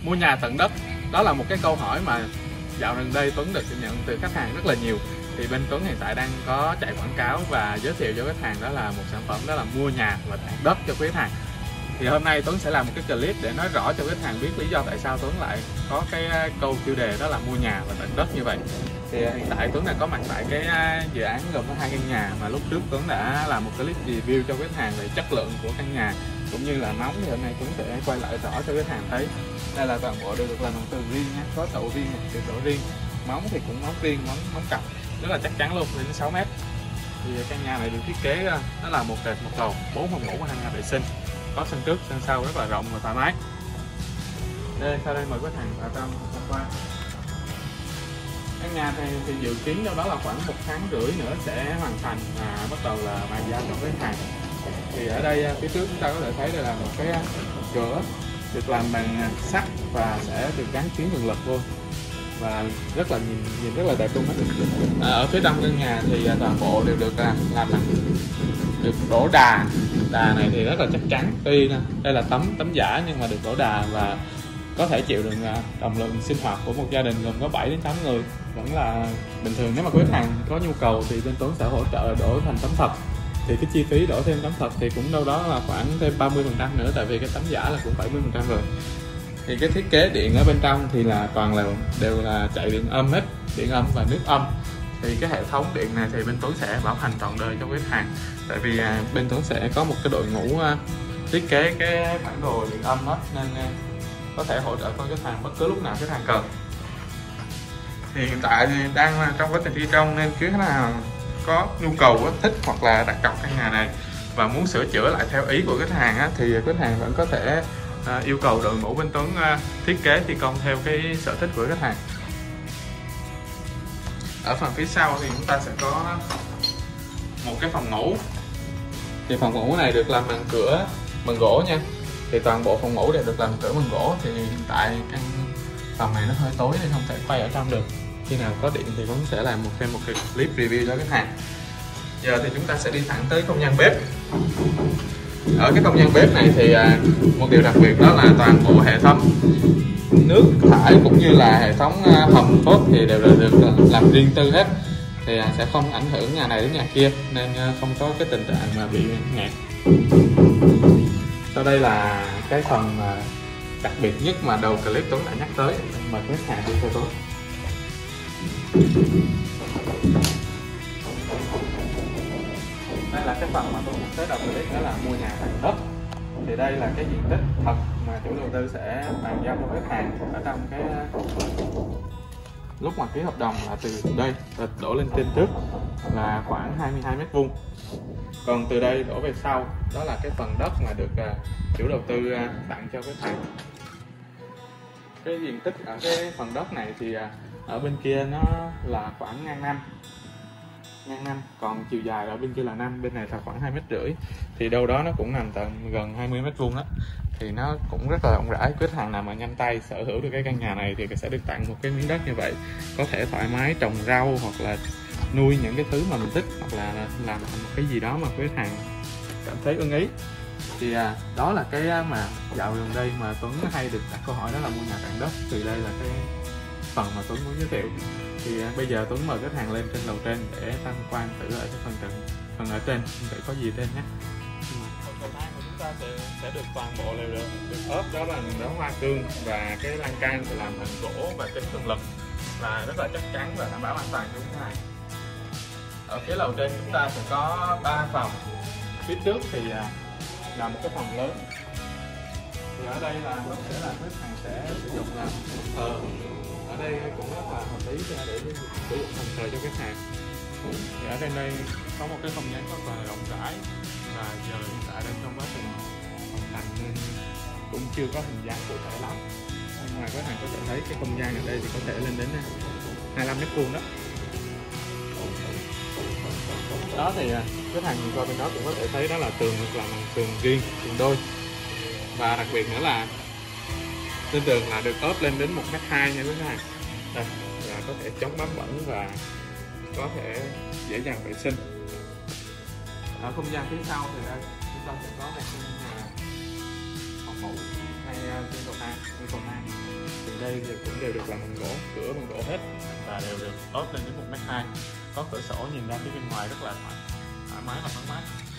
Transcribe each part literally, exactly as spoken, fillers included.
mua nhà tận đất, đó là một cái câu hỏi mà dạo gần đây Tuấn được nhận từ khách hàng rất là nhiều. Thì bên Tuấn hiện tại đang có chạy quảng cáo và giới thiệu cho khách hàng đó là một sản phẩm đó là mua nhà và tận đất cho khách hàng. Thì hôm nay Tuấn sẽ làm một cái clip để nói rõ cho khách hàng biết lý do tại sao Tuấn lại có cái câu tiêu đề đó là mua nhà và tận đất như vậy. Thì hiện tại Tuấn đang có mặt tại cái dự án gồm có hai căn nhà mà lúc trước Tuấn đã làm một clip review cho khách hàng về chất lượng của căn nhà cũng như là móng. Thì hôm nay Tuấn sẽ quay lại rõ cho khách hàng thấy. Đây là toàn bộ đều được làm bằng tường riêng nha, có tậu riêng, tiệt độ riêng, móng thì cũng móng riêng, móng móng cặp rất là chắc chắn luôn, lên đến sáu mét. Thì căn nhà này được thiết kế nó là một trệt một lầu, bốn phòng ngủ và hai nhà vệ sinh, có sân trước sân sau rất là rộng và thoải mái. Đây sau đây mời khách hàng vào trong tham quan. Căn nhà này thì dự kiến đâu đó là khoảng một tháng rưỡi nữa sẽ hoàn thành và bắt đầu là bàn giao cho khách hàng. Thì ở đây phía trước chúng ta có thể thấy đây là một cái cửa được làm bằng sắt và sẽ được gắn tuyến cường lực vô và rất là nhìn nhìn rất là đẹp luôn. À, ở phía trong căn nhà thì toàn bộ đều được làm làm bằng được đổ đà. Đà này thì rất là chắc chắn, tuy đây là tấm tấm giả nhưng mà được đổ đà và có thể chịu được trọng lượng sinh hoạt của một gia đình gồm có bảy đến tám người, vẫn là bình thường. Nếu mà khách hàng có nhu cầu thì bên Tuấn sẽ hỗ trợ đổ thành tấm thật. Thì cái chi phí đổ thêm tấm thật thì cũng đâu đó là khoảng thêm ba mươi phần trăm nữa, tại vì cái tấm giả là cũng bảy mươi phần trăm rồi. Thì cái thiết kế điện ở bên trong thì là toàn là đều là chạy điện âm hết, điện âm và nước âm. Thì cái hệ thống điện này thì bên Tuấn sẽ bảo hành trọn đời cho khách hàng, tại vì bên Tuấn sẽ có một cái đội ngũ thiết kế cái bản đồ điện âm đó, nên có thể hỗ trợ cho khách hàng bất cứ lúc nào khách hàng cần. Thì hiện tại thì đang trong quá trình thi công nên nếu khách hàng có nhu cầu thích hoặc là đặt cọc căn nhà này và muốn sửa chữa lại theo ý của khách hàng á, thì khách hàng vẫn có thể à, yêu cầu đội ngũ bên Tuấn à, thiết kế thi công theo cái sở thích của khách hàng. Ở phần phía sau thì chúng ta sẽ có một cái phòng ngủ. Thì phòng ngủ này được làm bằng cửa bằng gỗ nha. Thì toàn bộ phòng ngủ đều được làm cửa bằng gỗ. Thì hiện tại căn phòng này nó hơi tối nên không thể quay ở trong được. Khi nào có điện thì cũng sẽ làm một thêm một cái clip review cho khách hàng. Giờ thì chúng ta sẽ đi thẳng tới không gian bếp. Ở cái không gian bếp này thì à, một điều đặc biệt đó là toàn bộ hệ thống nước thải cũng như là hệ thống à, hầm phốt thì đều được làm riêng tư hết. Thì à, sẽ không ảnh hưởng nhà này đến nhà kia, nên à, không có cái tình trạng mà bị ngạt. Sau đây là cái phần à, đặc biệt nhất mà đầu clip Tuấn đã nhắc tới. Mời khách hàng đi theo Tuấn. Đây là cái phần mà tôi muốn tới đầu clip, đó là mua nhà tận đất. Thì đây là cái diện tích thật mà chủ đầu tư sẽ bàn giao cho khách hàng ở trong cái lúc mà ký hợp đồng, là từ đây đổ lên trên trước là khoảng hai mươi hai mét vuông, còn từ đây đổ về sau đó là cái phần đất mà được chủ đầu tư tặng cho khách hàng. Cái diện tích ở cái phần đất này thì ở bên kia nó là khoảng ngang năm ngang năm, còn chiều dài ở bên kia là năm, bên này là khoảng hai mét rưỡi, thì đâu đó nó cũng nằm tận gần hai mươi mét vuông đó. Thì nó cũng rất là rộng rãi. Khách hàng nào mà nhanh tay sở hữu được cái căn nhà này thì sẽ được tặng một cái miếng đất như vậy, có thể thoải mái trồng rau hoặc là nuôi những cái thứ mà mình thích, hoặc là làm thành một cái gì đó mà khách hàng cảm thấy ưng ý. Thì à, đó là cái mà dạo gần đây mà Tuấn hay được đặt câu hỏi, đó là mua nhà tận đất. Thì đây là cái phần mà Tuấn muốn giới thiệu. Thì à, bây giờ Tuấn mời khách hàng lên trên lầu trên để tham quan thử ở cái phần tầng phần ở trên để có gì trên nhé. Phần cầu thang của chúng ta sẽ, sẽ được toàn bộ đều được, được ốp đó bằng đá hoa cương, và cái lan can sẽ làm bằng gỗ và kính cường lực và rất là chắc chắn và đảm bảo an toàn cho khách hàng. Ở phía lầu trên chúng ta sẽ có ba phòng. Phía trước thì à, là một cái phòng lớn. Thì ở đây là nó sẽ là khách hàng sẽ sử dụng làm thờ. Ở đây cũng rất là hợp lý để sử dụng phòng thờ cho khách hàng. Thì ở trên đây có một cái không gian rất là rộng rãi, và giờ hiện tại đang trong quá trình hoàn thành nên cũng chưa có hình dáng cụ thể lắm. Bên ngoài khách hàng có thể thấy cái không gian ở đây thì có thể lên đến hai mươi lăm mét vuông đó. Đó thì khách hàng nhìn qua bên đó cũng có thể thấy đó là tường được làm bằng tường riêng, tường đôi, và đặc biệt nữa là trên tường là được ốp lên đến một mét hai nha khách hàng. Đây là có thể chống bám bẩn và có thể dễ dàng vệ sinh. Ở không gian phía sau thì đây chúng ta sẽ có một phòng ngủ ngay trên cầu thang, trên cầu thang. đây thì cũng đều được làm bằng gỗ, cửa bằng gỗ hết và đều được ốp lên đến một mét hai. Có cửa sổ nhìn ra phía bên ngoài rất là thoải thoải mái và thoáng mát.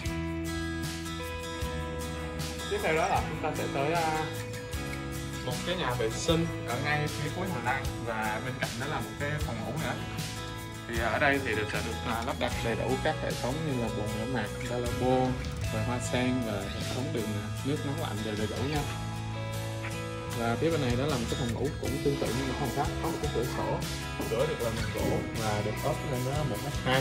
Tiếp theo đó là chúng ta sẽ tới uh, một cái nhà vệ sinh ở ngay phía cuối hành lang, và bên cạnh đó là một cái phòng ngủ nữa. Thì ở đây thì được sẽ được uh, lắp đặt đầy đủ các hệ thống như là bồn rửa mặt, lavabo, và hoa sen và hệ thống đường nước nóng lạnh đều đầy đủ nha. Và phía bên này đó là một cái phòng ngủ cũng tương tự như một phòng khác, có một cái cửa sổ, cửa được làm bằng gỗ và được ốp lên đó một mét hai.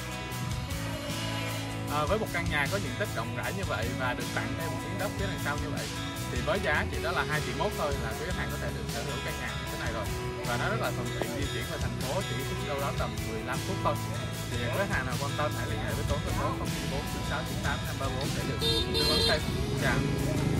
À, với một căn nhà có diện tích rộng rãi như vậy và được tặng thêm một miếng đất phía đằng sau như vậy, thì với giá chỉ đó là hai triệu mốt thôi là quý khách hàng có thể được sở hữu căn nhà như thế này rồi. Và nó rất là thuận tiện di chuyển vào thành phố, chỉ mất đâu đó tầm mười lăm phút thôi. Thì quý khách hàng nào quan tâm hãy liên hệ với Tuấn số không chín bốn chín sáu chín tám năm ba bốn để được tư vấn thêm. Chào.